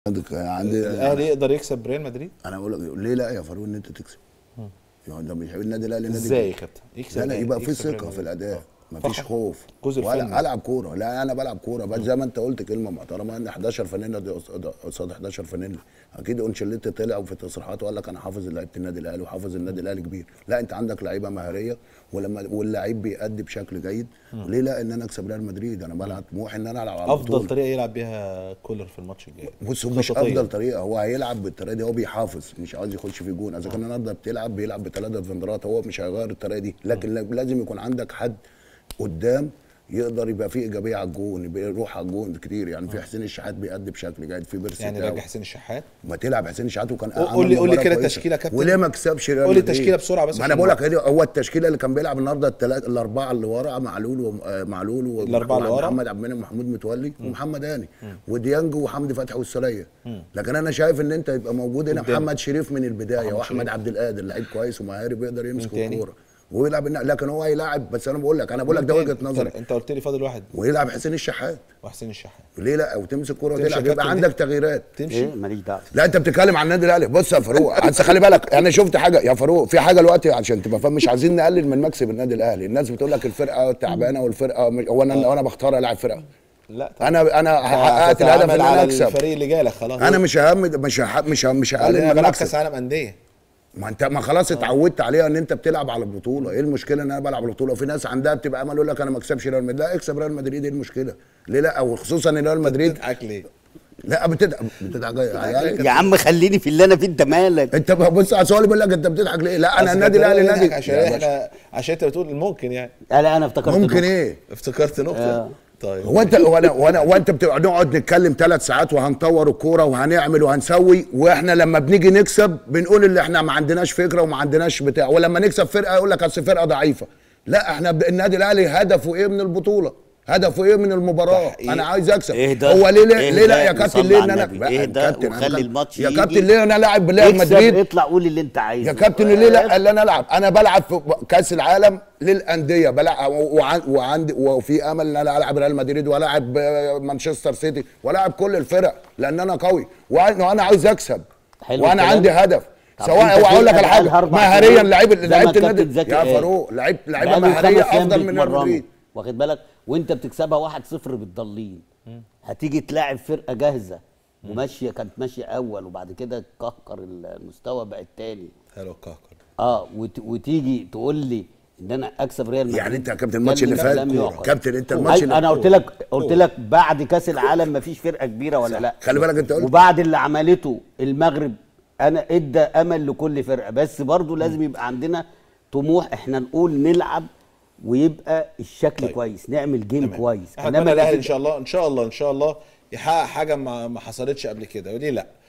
عندي الاهلي يقدر يكسب ريال مدريد؟ انا بقول لك ليه لا يا فاروق ان انت تكسب؟ يعني ده مش النادي الاهلي نادي ازاي يا كابتن يكسب؟ لا يبقى في ثقه في الاداء، مفيش خوف ولا العب كوره. لا انا بلعب كوره بس زي ما انت قلت كلمه محترمه ان 11 فنانه دي قصاد 11 فنانه. اكيد انشيلوتي طلع في تصريحاته وقال لك انا حافظ لعيبه النادي الاهلي وحافظ النادي الاهلي كبير. لا انت عندك لعيبه مهاريه واللعيب بيأدي بشكل جيد. ليه لا ان انا اكسب ريال مدريد؟ انا بلعب طموحي ان انا العب على البطوله. افضل طريقه يلعب بيها كولر في الماتش الجاي. بص هو مش افضل طريقه، هو هيلعب بالطريقه دي، هو بيحافظ مش عايز يخش في جون. اذا كان النهارده بيلعب بثلاثه ديفندرات، هو مش هيغير الطريقه دي، لكن لازم يكون عندك حد قدام يقدر يبقى فيه ايجابيه على الجون، يروح على الجون كتير. يعني في حسين الشحات بيأدي بشكل جيد، في بيرسي يعني راجع حسين الشحات. ما تلعب حسين الشحات وكان قول لي كده التشكيله يا كابتن. وليه ما كسبش ريال مدريد؟ قول لي التشكيله بسرعه بس. ما انا بقول لك هو التشكيله اللي كان بيلعب النهارده الاربعه اللي ورا معلول الاربعه اللي ورا محمد عبد المنعم ومحمود متولي ومحمد هاني وديانج وحمدي فتحي والسليه. لكن انا شايف ان انت يبقى موجود هنا محمد شريف من البدايه واحمد عبد القادر لعيب كويس ومهاري بيقدر يمسك الكوره ويلعب. لكن هو هيلاعب، بس انا بقول لك ده وجهه نظري. انت قلت لي فاضل واحد ويلعب حسين الشحات وحسين الشحات. ليه لا؟ وتمسك كوره وتلعب، يبقى عندك تغييرات. تمشي ماليش دعوه. لا انت بتتكلم عن النادي الاهلي. بص يا فاروق بس خلي بالك، انا شفت حاجه يا فاروق، في حاجه دلوقتي عشان تبقى فاهم، مش عايزين نقلل من مكسب النادي الاهلي. الناس بتقول لك الفرقه تعبانه والفرقه وانا بختار العب فرقه. لا انا حققت الهدف ان انا اكسب. الفريق اللي جالك خلاص. انا مش هقلل من مكسب. كاس عالم انديه. ما انت خلاص اتعودت عليها ان انت بتلعب على البطوله. ايه المشكله ان انا بلعب على البطوله؟ وفي ناس عندها بتبقى امل يقول لك انا ما اكسبش ريال مدريد. لا اكسب ريال مدريد، ايه المشكله؟ ليه لا؟ او خصوصا ان ريال مدريد بتضحك ليه؟ لا بتضحك يا عم خليني في اللي انا فيه، انت مالك؟ انت بص على سؤال بيقول لك انت بتضحك ليه؟ لا انا النادي الاهلي نادي عشان انت بتقول ممكن يعني. لا انا افتكرت ممكن ايه؟ افتكرت نقطه. طيب هو انت وانت نقعد نتكلم 3 ساعات وهنطور الكوره وهنعمل وهنسوي، واحنا لما بنيجي نكسب بنقول اللي احنا ما عندناش فكره وما عندناش بتاع، ولما نكسب فرقه يقول لك اصل فرقه ضعيفه. لا احنا النادي الاهلي هدفه ايه من البطوله؟ هدفه ايه من المباراه؟ انا عايز اكسب. هو ليه لا يا كابتن؟ ليه ان انا اهدى وخلي الماتش يا كابتن؟ ليه انا لاعب ريال مدريد؟ اطلع قول اللي انت عايزه يا كابتن. ليه لا اللي انا العب؟ انا بلعب في كاس العالم للانديه، بلعب وعندي وفي امل ان انا العب ريال مدريد والعب مانشستر سيتي والعب كل الفرق لان انا قوي وانا عايز اكسب وانا عندي هدف. سواء اقول لك على حاجه مهاريا لعيبه النادي يا فاروق لعيبه مهاريه افضل من ريال مدريد، واخد بالك؟ وانت بتكسبها 1-0 بالضالين، هتيجي تلاعب فرقه جاهزه وماشيه، كانت ماشيه اول وبعد كده كهكر المستوى بقى الثاني. حلو الكهكر. وتيجي تقول لي ان انا اكسب ريال مدريد. يعني انت يا كابتن الماتش اللي فات كابتن انت الماتش اللي انا قلت لك بعد كاس العالم مفيش فرقه كبيره ولا لا. خلي بالك انت قلت وبعد اللي عملته المغرب انا ادى امل لكل فرقه، بس برضو لازم يبقى عندنا طموح، احنا نقول نلعب ويبقى الشكل كويس، نعمل جيم كويس. انما الاهلي ان شاء الله يحقق حاجه ما حصلتش قبل كده. وليه لا؟